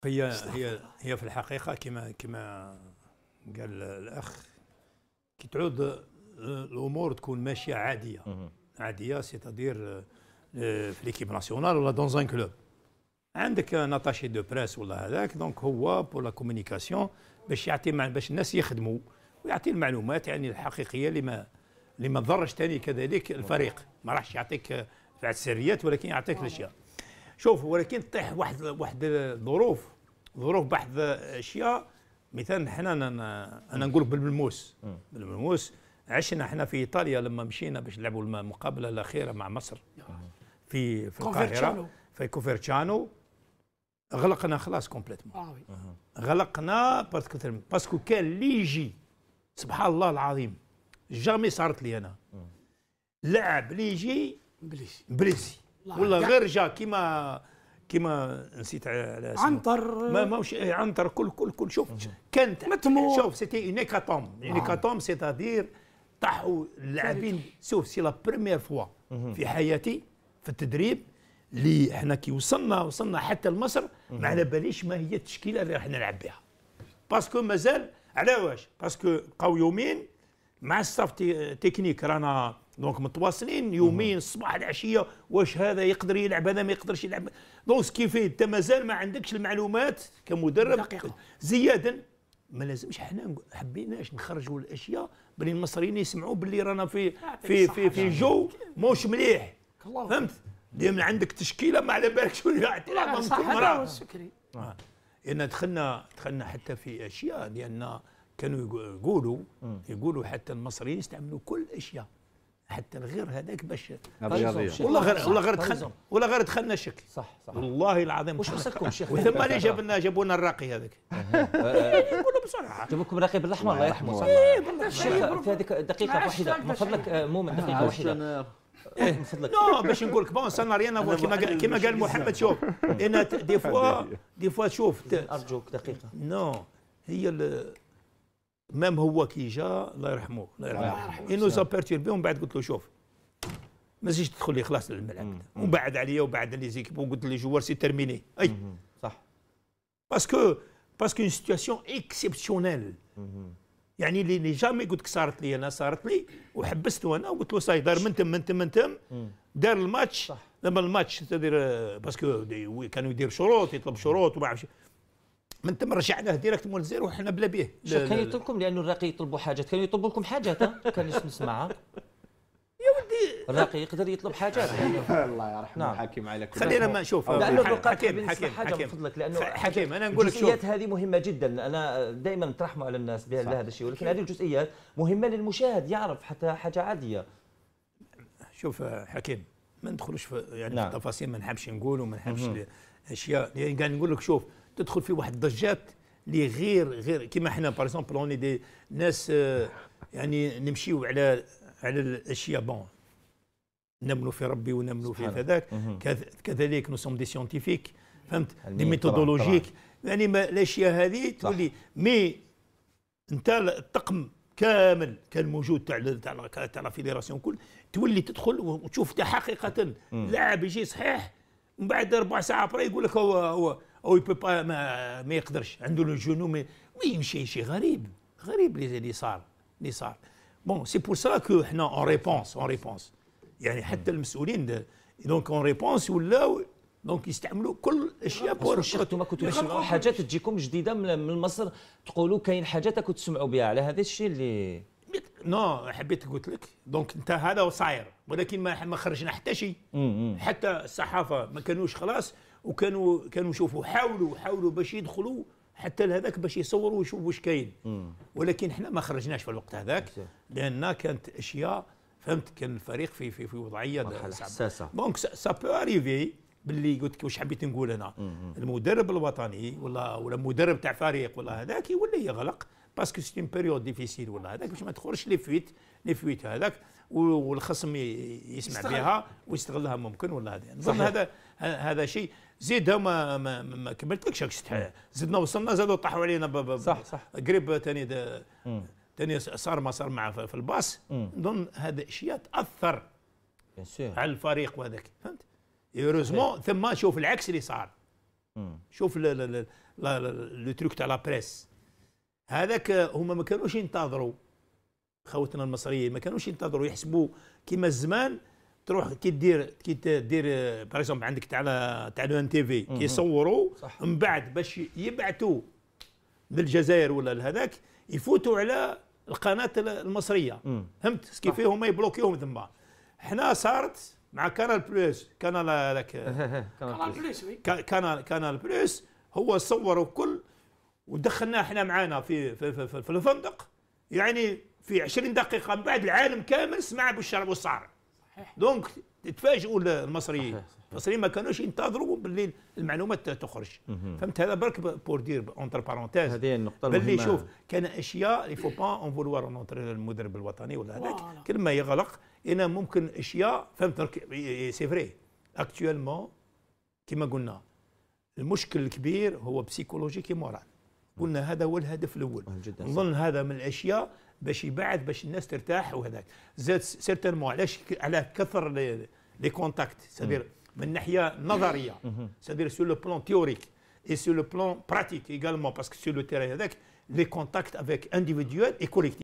هي في الحقيقه كما قال الاخ، كي تعود الامور تكون ماشيه عاديه سيتادير في ليكيب ناسيونال ولا دون ان كلوب، عندك ناتاشي دو بريس ولا هذاك، دونك هو بور لا كومونيكاسيون باش يعطي باش الناس يخدموا ويعطي المعلومات يعني الحقيقيه اللي ما تضرش ثاني كذلك الفريق، ما راحش يعطيك بعد السريات ولكن يعطيك الاشياء. شوف ولكن تطيح واحد الظروف بحث اشياء، مثلا حنا انا نقول بالملموس عشنا احنا في ايطاليا لما مشينا باش نلعبوا المقابله الاخيره مع مصر في القاهره في كوفرتشانو، غلقنا خلاص كومبليتمون. غلقنا باسكو كان اللي يجي سبحان الله العظيم جامي صارت لي انا لاعب اللي يجي بليسي ولا غير جا كيما نسيت على اسمه عنتر ماهوش عنتر كل شوف كانت شوف سيتي اون هيكاتوم سيتادير طاحوا اللاعبين. شوف سي لا بروميير فوا في حياتي في التدريب اللي احنا كي وصلنا حتى لمصر ما على باليش ما هي التشكيله اللي راح نلعب بها، باسكو مازال على واش، باسكو بقاو يومين مع الستاف تكنيك رانا دونك متواصلين يومين الصباح العشيه، واش هذا يقدر يلعب هذا ما يقدرش يلعب، دونك كيف انت مازال ما عندكش المعلومات كمدرب دقيقة. زيادا ما لازمش احنا حبيناش نخرجوا الاشياء بلي المصريين يسمعوا باللي رانا في جو موش مليح، فهمت؟ ديما عندك تشكيله ما على بالك شو اللي راح تلعب السكري. لان دخلنا حتى في اشياء لان كانوا يقولوا حتى المصريين يستعملوا كل الاشياء حتى الغير هذاك باش ولا غير دخلنا شك. صح والله العظيم واش قصدكم شيخ؟ وثم اللي جابوا لنا الراقي هذاك نقولوا بصراحه جابوا لكم الراقي بالأحمر الله يرحمه. صح الشيخ في هذيك دقيقه واحده من فضلك مؤمن دقيقه واحده من فضلك. نو باش نقول لك بون سا ريان كيما قال محمد. شوف انا دي فوا شوف ارجوك دقيقه. نو هي مام هو كي جا الله يرحمه انو زابيرتيربي، ومن بعد قلت له شوف ما تجيش تدخل لي خلاص للملعب، ومن بعد عليا وبعد لي زيكيب وقلت لي جوار سي تيرميني اي صح باسكو اون سيتياسيون اكسيبسيونيل يعني اللي جامي قلت لك صارت لي انا صارت لي وحبست انا وقلت له صاي دار من تم دار الماتش. لما الماتش تدير باسكو كانوا يدير شروط يطلب شروط وما عرفش من تم رجعناه ديريكت مول زيرو وحنا بلا بيه. كان يطلبكم لانه الراقي يطلبوا حاجات، كانوا يطلبوا لكم حاجات كان نسمعها يا ودي الراقي يقدر يطلب حاجات الله يرحمه الحكيم على كل خلينا ما نشوف حكيم حاجه من فضلك لانه حكيم انا نقول لك الجزئيات هذه مهمه جدا. انا دائما نترحموا على الناس بهذا الشيء، ولكن هذه الجزئيات مهمه للمشاهد يعرف حتى حاجه عاديه. شوف حكيم ما ندخلوش في يعني في التفاصيل، ما نحبش نقول وما نحبش اشياء يعني قاعد نقول لك شوف تدخل في واحد الضجات اللي غير كيما احنا باغ اكزومبل اوني دي ناس يعني نمشيو على الاشياء بون نمنوا في ربي ونمنوا في هذاك كذلك نو سوم دي سيونتيفيك فهمت دي ميثودولوجيك يعني الاشياء هذه تولي مي انت الطقم كامل كان موجود تاع لا فيدراسيون كل تولي تدخل وتشوف حقيقه لاعب يجي صحيح من بعد 4 ساعات برا يقول لك هو يبي با ما يقدرش عنده الجنو مي شيء غريب اللي صار بون سي بور سا كو حنا اون ريبونس يعني حتى المسؤولين دونك اون ريبونس ولاو دونك يستعملوا كل الاشياء بور انتم كنتوا تسمعوا حاجات تجيكم جديده من مصر تقولوا كاين حاجات كنتوا تسمعوا بها على هذا الشيء اللي نو حبيت قلت لك دونك انت هذا صاير ولكن ما خرجنا حتى شيء حتى الصحافه ما كانوش خلاص وكانوا يشوفوا حاولوا باش يدخلوا حتى لهذاك باش يصوروا ويشوفوا واش كاين ولكن احنا ما خرجناش في الوقت هذاك لان كانت اشياء فهمت كان الفريق في وضعيه حساسه دونك سا بو اريفي باللي قلت لك واش حبيت نقول انا المدرب الوطني ولا مدرب تاع فريق ولا هذاك يولي يغلق باسكو سي اون بيريود ديفيسيل ولا هذاك باش ما تخرجش لي فويت هذاك والخصم يسمع بها ويستغلها ممكن ولا هذا نظن هذا شيء زيد ما كملتلكش زدنا وصلنا زادوا طاحوا علينا صح قريب ثاني صار ما صار مع في الباص نظن هذا اشياء تاثر على الفريق وهذاك فهمت يوروزمون ثم شوف العكس اللي صار شوف لو تروك تاع لا بريس هذاك، هما ما كانوش ينتظروا خوتنا المصريين، ما كانوش ينتظروا يحسبوا كيما الزمان تروح كي دير باغ اكزومبل عندك تاع لو ان تي في كيصوروا من بعد باش يبعثوا للجزائر ولا لهذاك يفوتوا على القناه المصريه. فهمت كيف هما يبلوكيوهم ثم. حنا صارت مع كانال بلوس، كانال هذاك كانال بلوس هو صوروا كل ودخلناه احنا معانا في الفندق، يعني في 20 دقيقه من بعد العالم كامل سمع بالشرب والصار. دونك تتفاجئوا المصريين. المصريين ما كانوش ينتظروا باللي المعلومات تخرج. فهمت؟ هذا برك بور دير اونتر بارونتيز هذه النقطه المهمه. باللي شوف كان اشياء يفو با اون فولوار نونتر المدرب الوطني ولا هذاك كل ما يغلق انا ممكن اشياء. فهمت؟ سي فري اكتويلمون كما قلنا المشكل الكبير هو بسيكولوجيكي مورال. قلنا هذا هو الهدف الاول. نظن هذا من الاشياء باش يبعث باش الناس ترتاح وهذاك. زاد سيرتينمون علاش على كثر لي كونتاكت سادير من ناحيه نظريه سادير سور لو بلان تيوريك اي سور لو بلان براتيك ايغالمون باسكو سور لو تيري هذاك لي كونتاكت افيك انديفيدوال اي كوليكتيف.